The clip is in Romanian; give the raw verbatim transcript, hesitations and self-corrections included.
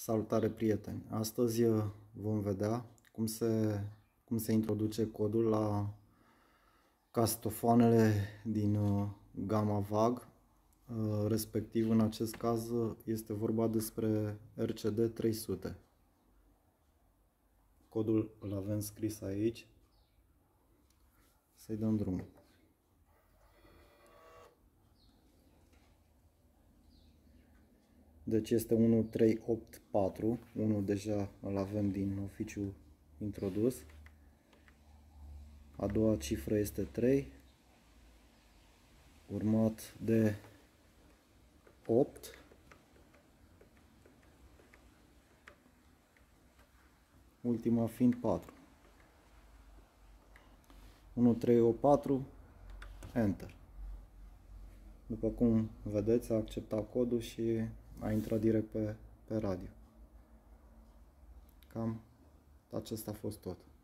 Salutare, prieteni! Astăzi vom vedea cum se, cum se introduce codul la castofoanele din gama VAG, respectiv în acest caz este vorba despre R C D trei sute. Codul îl avem scris aici. Să-i dăm drumul. Deci este unu trei opt patru, unul deja îl avem din oficiu introdus. A doua cifră este trei, urmat de opt, ultima fiind patru. unu trei opt patru, Enter. După cum vedeți, a acceptat codul și a intrat direct pe, pe radio. Cam acesta a fost tot.